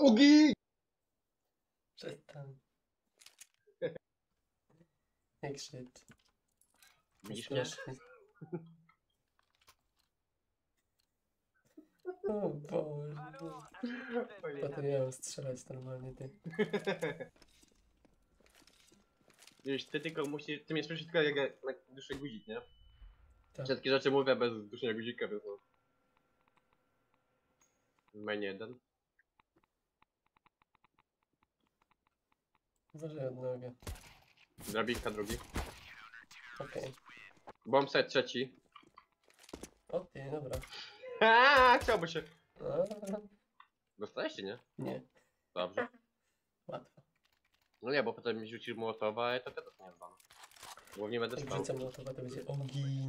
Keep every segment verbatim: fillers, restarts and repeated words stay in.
Ugi! Przestań. Nie krzycz. Widzisz mnie? O Boże. Potem miałem strzelać normalnie, ty. Wiesz, ty tylko musisz, ty mnie słyszysz tylko jak ja na duszę guzik, nie? Tak. Wszystkie rzeczy mówię bez duszenia guzika, więc no. Main jeden. Uważaj od nogę. Drabinka drugi. Okej. Okay. Bombsite trzeci. O ty, dobra. Aaaa, chciałby się. A, Dostałeś czy nie? nie. Dobrze. Łatwo. No nie, bo potem mi rzucisz Mołotowa i to też nie zdam. Bo nie będę Jak spał. rzucę mołotowa, to będzie ogień.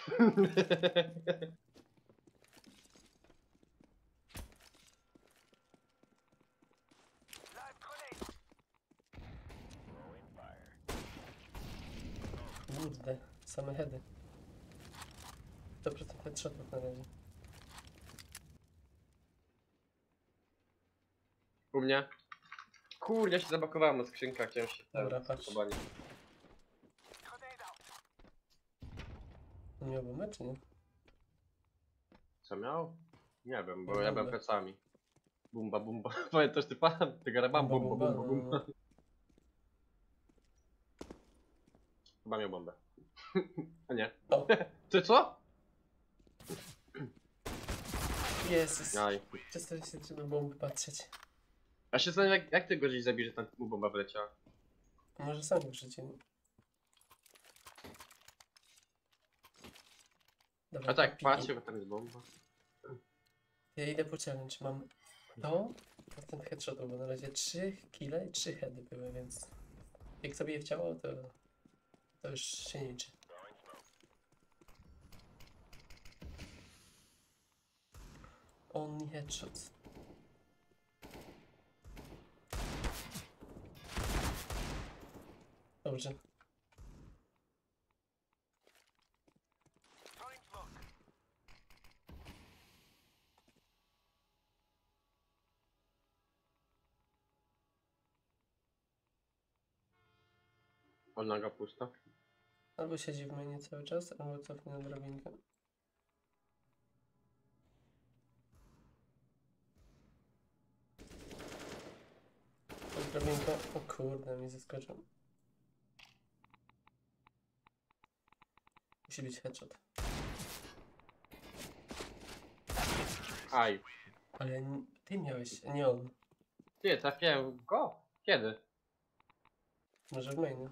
Kurde, same heady. sto procent headshotów na razie. U mnie? Kurde, ja się zabakowałem na skrzynkach, chciałem się... Dobra, ten, patrz. schowali. On miał bombę, czy nie? Co miał? Nie wiem, bo Miał ja byłem bombę. plecami. Bumba, bumba. Pamiętasz ty pan? Ty garabam, bumba, bumba, no, bumba. no. Chyba miał bombę. A nie. O, Ty co? Jezus. Aj. Przestań się trzeba bomby patrzeć. A się zastanawiam, jak, jak ty go gdzieś zabijesz, że tam mu bomba wyleciała? Może sami w życiu. Dobra, A tak, piki. patrzcie, bo tam jest bomba. Ja idę po challenge. Mam to, ten headshotów, bo na razie trzy kile i trzy heady były, więc jak sobie je wciało, to, to już się nie liczy. Only headshots. Dobrze. O, naga pusta. Albo siedzi w mainie cały czas, albo cofnie na drabinkę. Drabinka. O kurde, mi zaskoczył. Musi być headshot. Aj. Ale n- ty miałeś, nie on. Ty, trafiłem go? Kiedy? Może w mainie.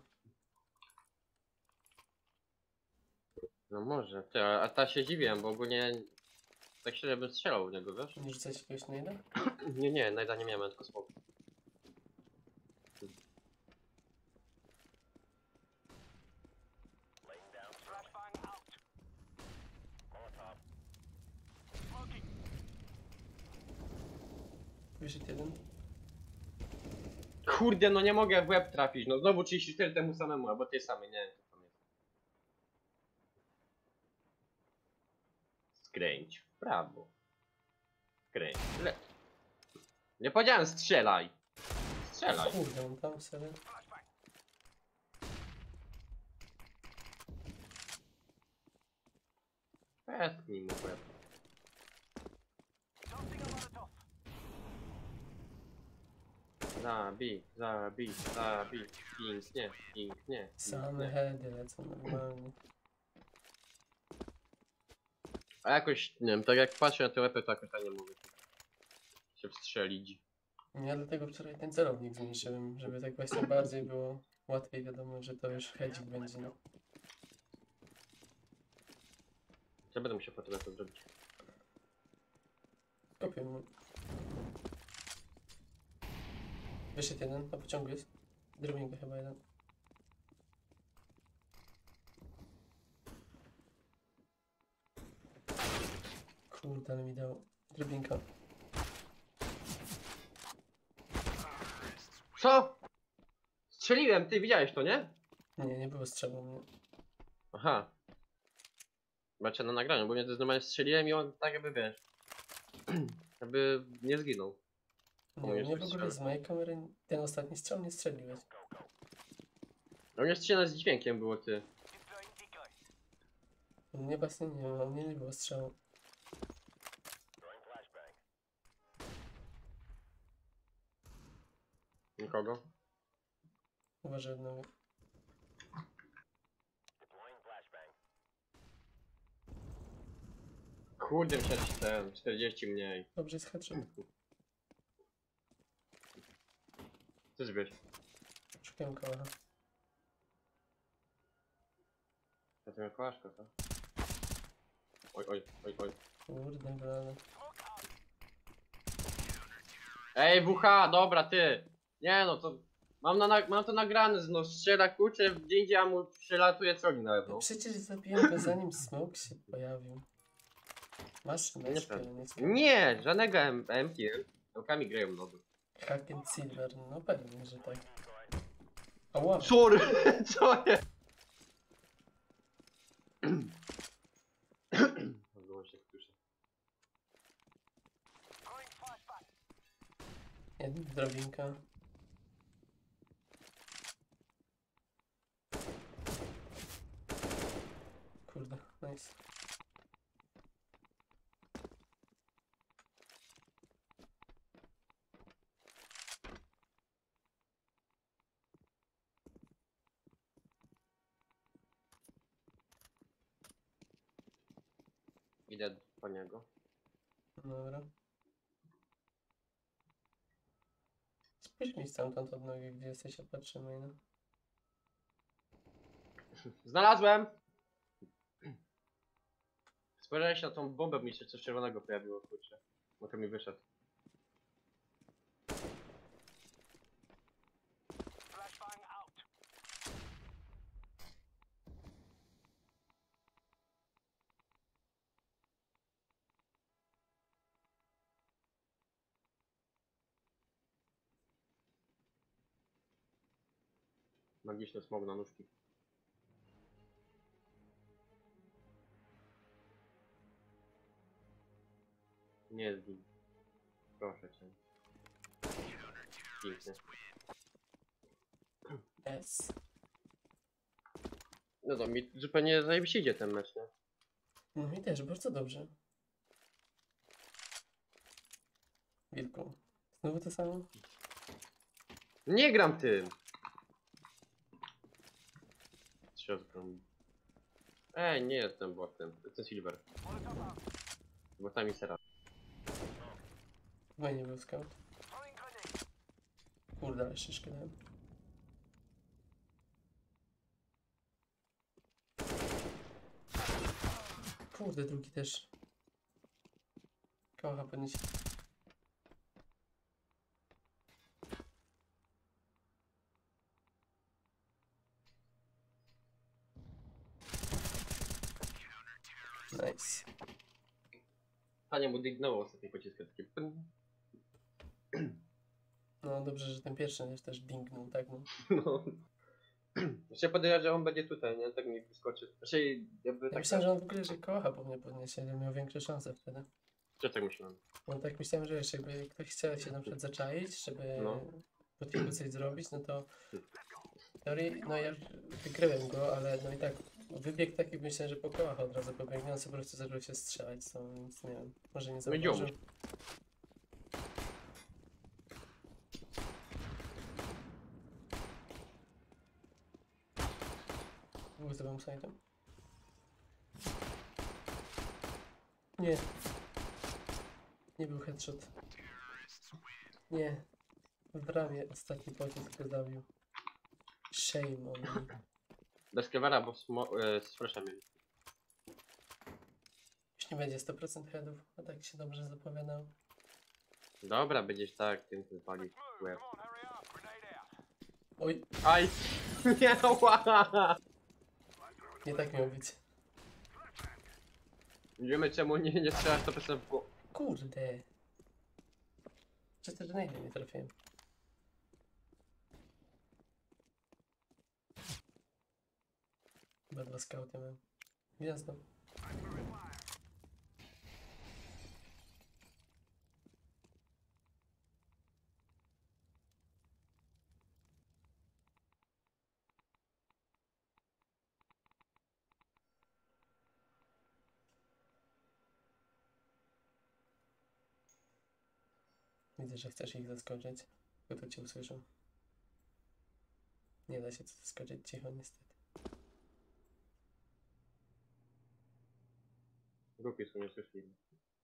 No może, ty, a, a ta się dziwiłem, bo ogólnie... Tak średnio bym strzelał w niego, wiesz? Nie rzucać jakiegoś najda? Nie, nie, najda nie miałem, tylko smoke. Wyszedł jeden. Kurde, no nie mogę w łeb trafić, no znowu trzydzieści cztery temu samemu, albo tej samej, nie wiem co tam jest. Skręć w prawo. Skręć w lewo. Nie powiedziałem strzelaj! Strzelaj! Kurde, on tam sobie. Westnij mu w łeb. Zabij, zabij, zabij. Pięknie, pięknie. Same pięknie. heady lecą normalnie. A jakoś, nie wiem, tak jak patrzę na te łepy, to jakoś tak nie mogę się wstrzelić. Ja dlatego wczoraj ten celownik zmniejszyłem, żeby tak właśnie bardziej było łatwiej wiadomo, że to już hedzik będzie. No. Ja będę musiał potem to zrobić. Kopię mu. Wyszedł jeden, na pociągu jest. Drobinka chyba jeden. Kurde, ale mi dał. Drobinka. Co? Strzeliłem, ty widziałeś to, nie? Nie, nie było strzału u mnie. Aha. Zobaczę na nagraniu, bo mnie to normalnie strzeliłem i on tak jakby wiesz. Jakby nie zginął. Nie, Komuś mnie w ogóle wystrzela. z mojej kamery ten ostatni strzał nie strzeliłeś. No mnie strzela z dźwiękiem było ty. U mnie właśnie nie ma, u mnie nie było strzału. Nikogo? Uważaj jednego. Kurde, myślałem, że ten czterdzieści mniej. Dobrze, jest headshot. Co zrobiłeś? Szukałem koła. Ja to miał kołaszka, co? Oj, oj, oj, oj. Kurde, blady. Ej, W H, dobra, ty! Nie no, to... Mam, na, na- mam to nagrane, no strzela kurczę w indziej, a mu przelatuje co na No lewo. przecież zabiłem go zanim smoke się pojawił. Masz myszkę, Nieprawda. nie Nie, żadnego M K. M-kami grają lody. Hack and Silver, no pewnie, że tak. Ała, Sorry, co jest? Było się wkuszę. jedna drabinka. Kurde, nice. Idę po niego. Dobra. Spójrz mi stamtąd od nogi, gdzie jesteś, a patrzymy, no. Znalazłem! Spojrzałeś na tą bombę, mi się coś czerwonego pojawiło, kurczę. Bo mi wyszedł. Magiczny smog na nóżki. Nie jest gin. Proszę cię. Pięknie. S. No to mi zupełnie zajebiście idzie ten mecz, nie? No mi też, bardzo dobrze. Wilku. Znowu to samo? Nie gram tym! Środką. Ej, nie jestem botem. Jestem silver. Botami sera. Fajnie był scout. Kurde, ale szyszkę dałem. Kurde, drugi też. Kocha podnieść. Nice. Panie mu dygnował ostatni pocisk, taki pyn. No dobrze, że ten pierwszy też, też dingnął, tak no. No. Jeszcze podejrzewam, że on będzie tutaj, nie? Tak mi wyskoczy. Znaczy, jakby Ja tak... myślałem, że on w ogóle, że kocha po mnie podniesie, że miał większe szanse wtedy. Czy tak myślałem? Bo tak myślałem, że jeszcze jakby ktoś chciał się na przykład zaczaić, żeby No. po kilku coś zrobić, no to w teorii, no ja wykryłem go, ale no i tak wybieg taki myślałem, że po kołach od razu pobiegnie, on sobie po prostu zaczął się strzelać, co, więc nie wiem, może nie No i zauważył. dziomuś. Był za bombsite'em. Nie. Nie był headshot. Nie. W ramię ostatni pocisk go zabił. Shame on me. Bez kewara, bo smo- e, z fresha mieli. Już nie będzie sto procent headów, a tak się dobrze zapowiadał. Dobra, będziesz tak, tym tym palił w łeb. Oj, Aj! Nie, ła! nie tak miał być. Wiemy czemu nie, nie strzelasz sto procent w głowę. Kurde. Czy też na ile nie trafiłem? Chyba dwa skauty mam. Gwiazda. Widzę, że chcesz ich zaskoczyć. Tylko to cię usłyszą. Nie da się zaskoczyć cicho, niestety. Głupi są, nie słyszeli.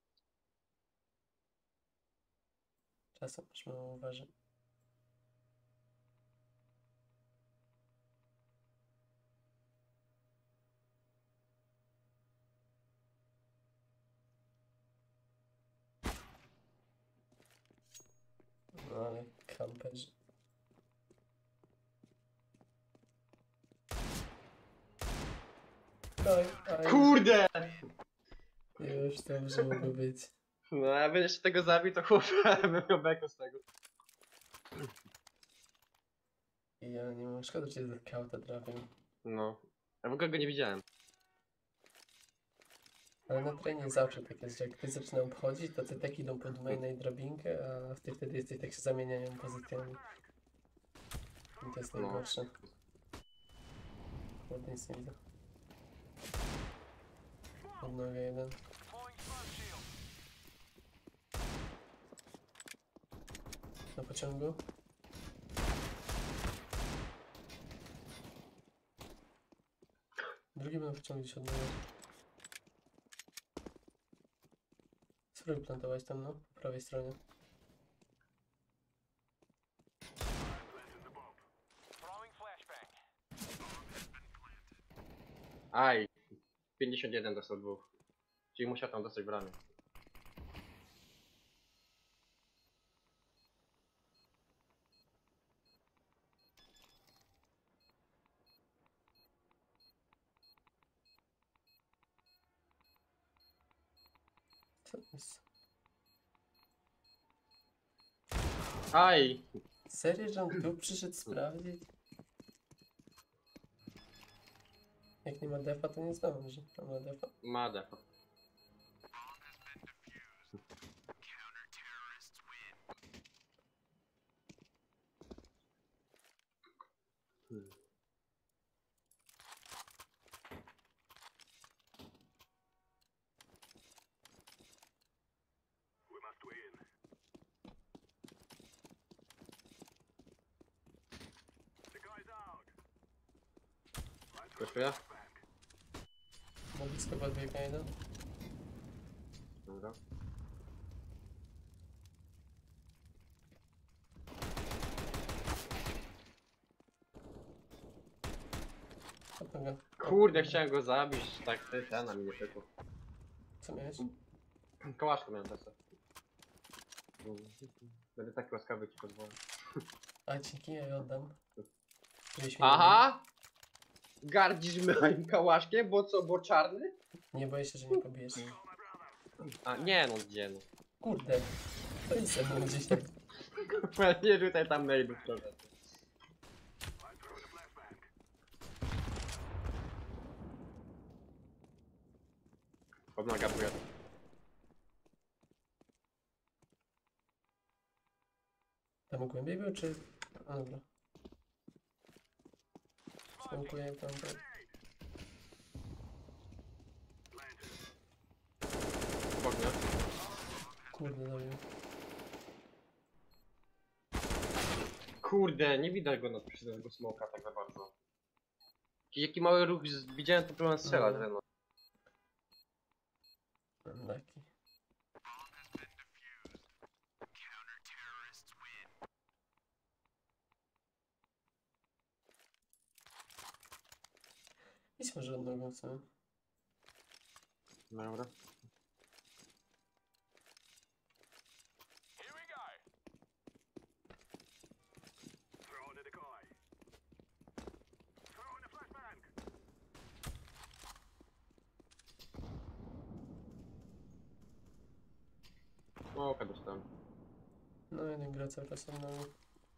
Czasem masz mało uważać. No ale kamperzy. Oj, oj. Kurde! Już dobrze mogło być. No jakby jeszcze tego zabił, to chłopie, bym miał beko z tego. I ja nie mam szkoda, że cię z kauta trafił. No. Ja w ogóle go nie widziałem. Ale na trenie zawsze tak jest, że jak ty zaczyna obchodzić, to te tak idą pod maina i drabinkę, a ty wtedy jesteś tak się zamieniają pozycjami. I to jest No. najgorsze. Ładnie nic nie widzę. Pod nogę jeden. Na pociągu. Drugi był na pociągu gdzieś od nogę. Spróbuj plantować tam, no, po prawej stronie. Aj. pięćdziesiąt jeden dostał dwóch. Czyli musiał tam dostać bramy. Co to jest? Aj! Serio, że on tu przyszedł sprawdzić? Jak nie ma defa, to nie zdąży. A ma defa. Ma defa. Hmm. Koszuje? Na blisko podbiega jeden. Dobra. Pod nogę. Kurde, chciałem go zabić, tak ty, ten na mnie szybko. Co miałeś? Kołaszko miałem desę. Będę taki łaskawy ci pozwolę. A dzięki, ja je oddam. Żebyś mnie Aha! Gardzisz moim kałaszkiem, bo co, bo czarny? Nie, nie boję się, że nie pobijesz. A nie no, gdzie no. Kurde. To jest ze mną dzisiaj. Nie rzucaj tam nailów trochę. Podnoga buja. Tam głębiej był, czy... A, dobra. Smokuję tam, tak. Ognia. Kurde, dobił. Kurde, nie widać go na przez tego smoka tak za bardzo. Jaki, jaki mały ruch z- widziałem, to próbowałem strzelać, No. że no. Unlucky. Idź może od nogą, co? Dobra. Smoka dostałem. No, jeden gra cały czas od nogą.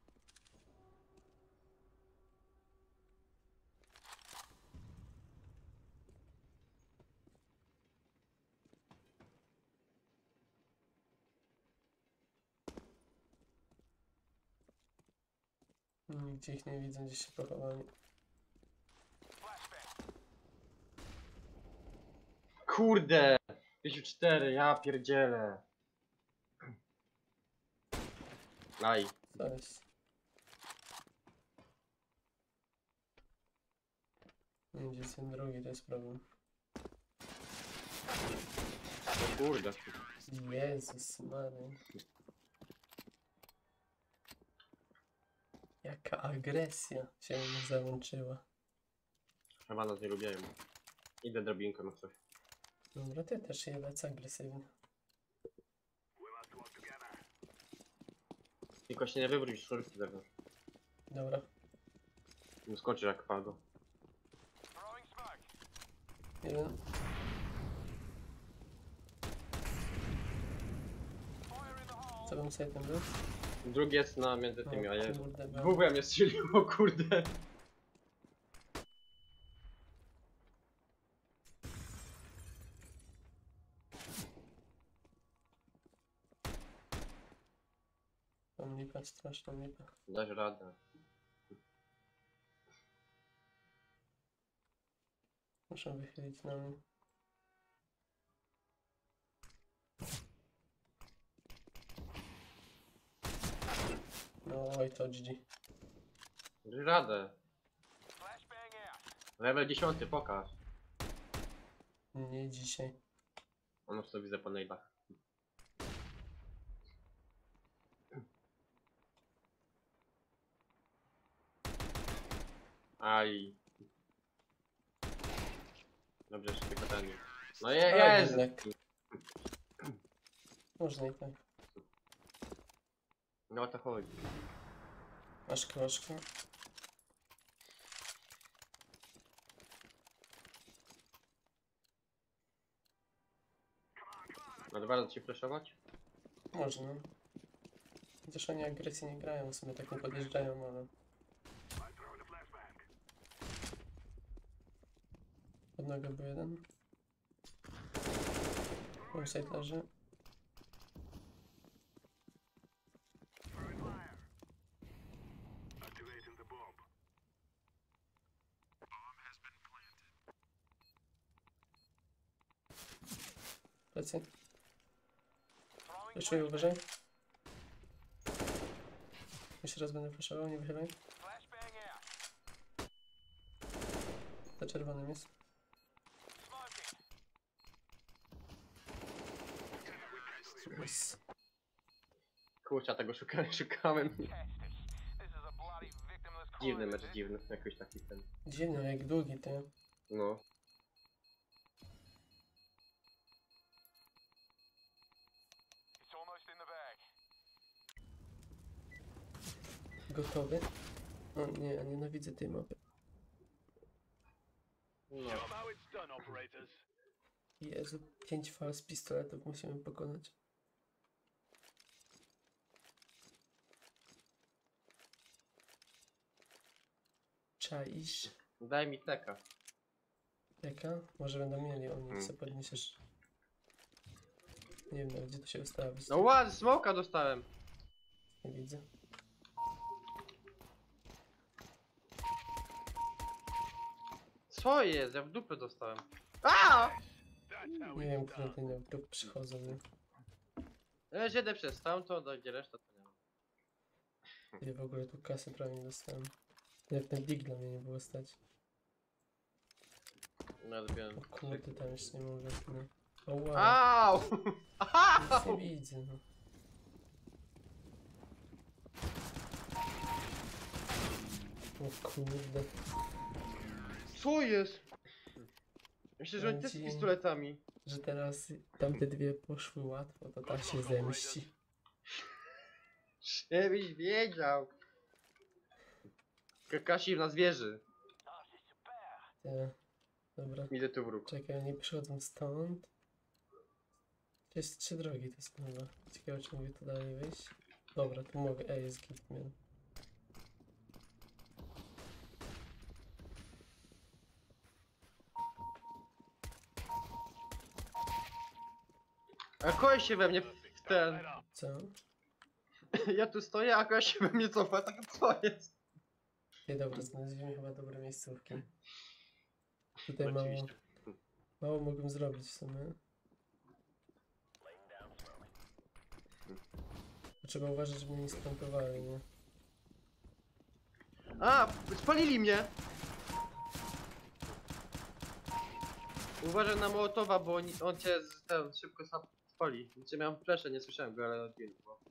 Nigdzie ich nie widzę, gdzieś się pochowali. Kurde! pięćdziesiąt cztery, ja pierdzielę. Aj. Co jest? Nie, gdzie jest ten drugi, to jest problem. O kurde. Jezus Maria. Jaka agresja się mnie załączyła. Chyba nas nie lubią. Idę drabinką na coś. Dobra, ty też jebać agresywnie. Tylko się nie wywróć szurki zewnątrz. Dobra, Nie skoczy jak pago. jeden. Co bym sobie tam był? Drugi jest na między tymi, a O, ja... kurde, no. Dwóch mnie strzeliło, kurde. Mam lipę, straszną lipę. Dasz radę. Muszę wychylić na mnie. No oj, to G G. Dasz radę. Level dziesiąty, pokaż. Nie dzisiaj. Ono sobie widzę po nailach. Aj. Dobrze, jeszcze tylko ten. No je, A, jest! jednak. Można i tak. No o to chodzi. Masz kroczkę. No dwa razy ci flashować? Można. Chociaż oni agresji nie grają, sobie tak nie podjeżdżają, ale... Pod nogę był jeden. Homeside leży. Plecy. Jeszcze uważaj. Jeszcze raz będę flashował, nie wychylaj. Za czerwonym jest. Nice. Kurczę, tego szukałem, szukałem. Dziwny mecz, dziwny. Jakoś taki ten. Dziwny, jak długi ty. No. Gotowy? O nie, ja nienawidzę tej mapy. No. Jezu, pięć fal z pistoletów musimy pokonać. Czaisz? Daj mi teka. Jaka? Może będą mieli, oni Hmm. co podniesiesz. Nie wiem nawet, gdzie to się ustawić. No ładnie, smoka dostałem. Nie widzę. Co jest? Ja w dupę dostałem. A! Nie wiem, które te nie tu przychodzą. Nie? Ja jedę przez tamto, do gdzie reszta to nie ma. Ja w ogóle tu kasy prawie nie dostałem. Nawet na digla mnie nie było stać. No ja zrobiłem. O kurde, tam jeszcze nie mogę. No. O wow, Au! nic nie Au! widzę. No. O kurde. Co jest? Myślę, że oni też z Będzie- pistoletami. Że teraz tamte dwie poszły łatwo, to ta się zemści. Żebyś wiedział. Kakashi na zwierzy. Nie. Dobra, Idę tu wróg. czekaj, oni przychodzą stąd. To jest trzy drogi, to jest chyba. Ciekawe, czy mogę tu dalej wyjść. Dobra, tu mogę. Ej, jest Gitman. A koleś się we mnie w ten... Co? Ja tu stoję, a koleś się we mnie cofa, tak co jest? Nie, dobra, znaleźliśmy chyba dobre miejscówki. Tutaj mało, Oczywiście. mało mogłem zrobić w sumie. trzeba uważać, żeby mnie nie splantowali, nie? A! Spalili mnie! Uważaj na Mołotowa, bo on, on cię z- ten, szybko sam spali. Cię miałem fleszę, nie słyszałem go, ale odbiłem. Bo...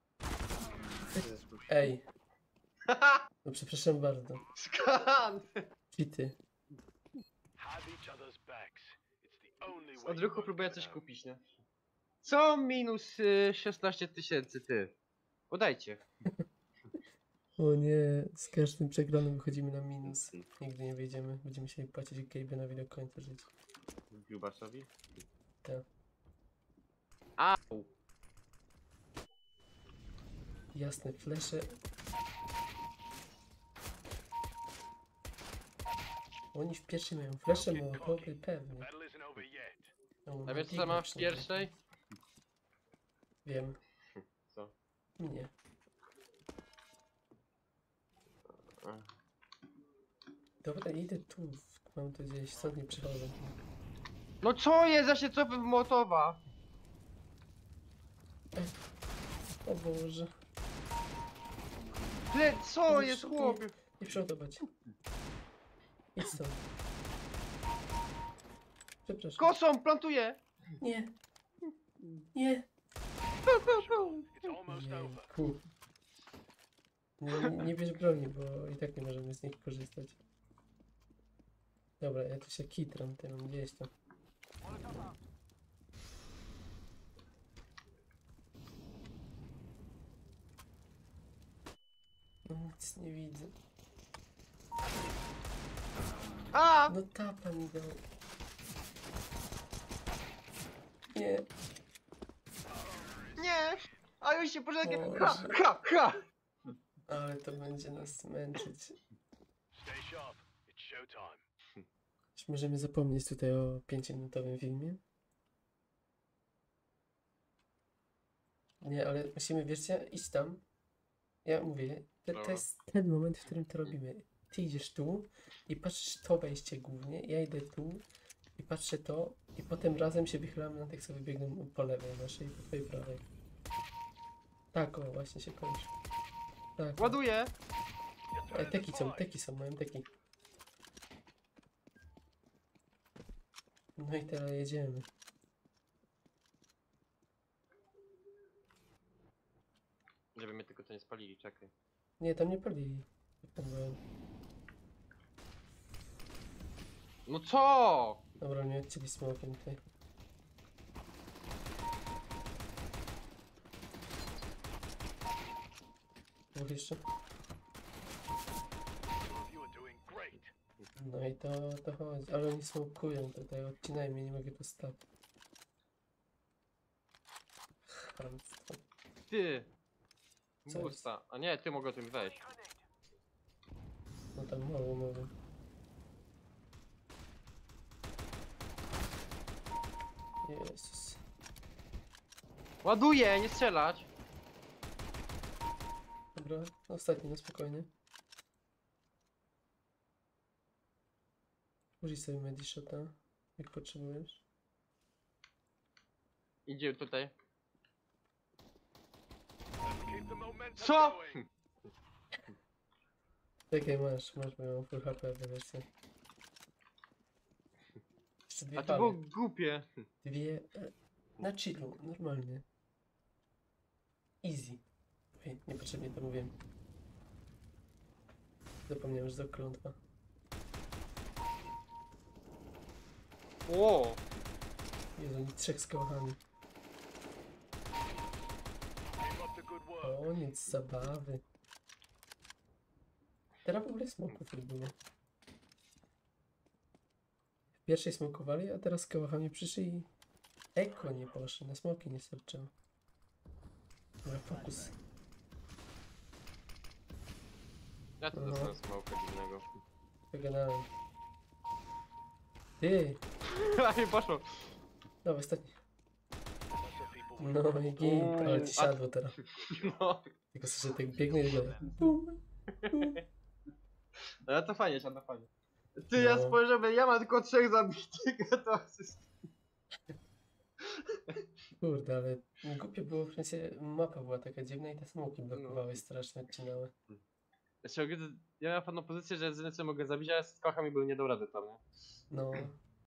Ej! No przepraszam bardzo. Skan! Cheaty. Z odruchu próbuję coś kupić, nie? Co minus y, szesnaście tysięcy, ty? Podajcie. O nie, z każdym przegranym wychodzimy na minus. Nigdy nie wyjdziemy. Będziemy musieli płacić Gabe'owi do końca życia. Grubasowi? Tak. Au! Jasne, flesze. Oni w pierwszej mają flesze, mołotowy, pewnie. No, A wiesz co giga mam w przynajmniej. pierwszej? Wiem. Co? Nie. Dobra, idę tu. Mam tu gdzieś, stąd nie przychodzę. No co jest? Ja się cofam w Mołotowa! O Boże. Ty, co No jest, co? chłopie? Nie przeładować. Idź stąd. Przepraszam. Kosą, plantuję! Nie. Nie. Jejku. Nie, nie, nie bierz broni, bo i tak nie możemy z nich korzystać. Dobra, ja tu się kitram, ty mam gdzieś tam. No nic nie widzę. A! No tapa mi dał. Nie. Nie! A już się pożegnie! Boże. Ha! Ha! Ha! Ale to będzie nas męczyć. Czy możemy zapomnieć tutaj o pięciominutowym filmie? Nie, ale musimy, wiecie, iść tam. Ja mówię, to, to Dobra. jest ten moment, w którym to robimy. Ty idziesz tu i patrzysz to wejście głównie, ja idę tu i patrzę to i potem razem się wychylamy na tych, co wybiegną po lewej naszej i po twojej prawej. Tak, o, właśnie się kończy. Tak. o. Ładuję! Ej, teki są, teki są, mają teki. No i teraz jedziemy. Żeby mnie tylko to nie spalili, czekaj. Nie, tam nie palili. Jak tam byłem. No co? Dobra, nie odcięli smokiem tutaj. Dwóch jeszcze. No i to, to chodzi, ale oni smokują tutaj, odcinajmy, nie mogę tu stać. Chamstwo. Ty! Co Busta. A nie, ty mogę tym wejść. No tam mogą, mogą. Jezus. Ładuję, nie strzelać! Dobra, ostatni, no spokojnie. Użyj sobie medishota, jak potrzebujesz. Idzie tutaj. Co? Czekaj, masz, masz moją full H P wersję. Jeszcze dwie A to było pale. głupie. Dwie... e, Na chillu, normalnie. Easy. Ej, niepotrzebnie to mówiłem. Zapomniałem, że to klątwa. O! Jezu, oni trzech z kołachami. Koniec zabawy. Teraz w ogóle smoków nie było. W pierwszej smokowali, a teraz z kołachami przyszli i... Eko nie poszli, na smoki nie starczyło. Dobra, fokus. Ja tu No. dostałem smoka dziwnego. Wygadałem. Ty! A nie poszło. Dobra, ostatni. No i git, ale ci A- siadło teraz. No. Tylko słyszę, tak biegnę i daję. Bum, bum. Ale to fajnie, to fajnie. Ty, ja No. spojrzałem, ja mam tylko trzech zabitych, a to asyst. Kurde, ale głupie było, w sensie mapa była taka dziwna i te smoki blokowały strasznie, odcinały. Znaczy, ogólnie ja miałem pewną pozycję, że z jednej strony mogę zabić, ale z kochami był nie dał rady tam, nie? No,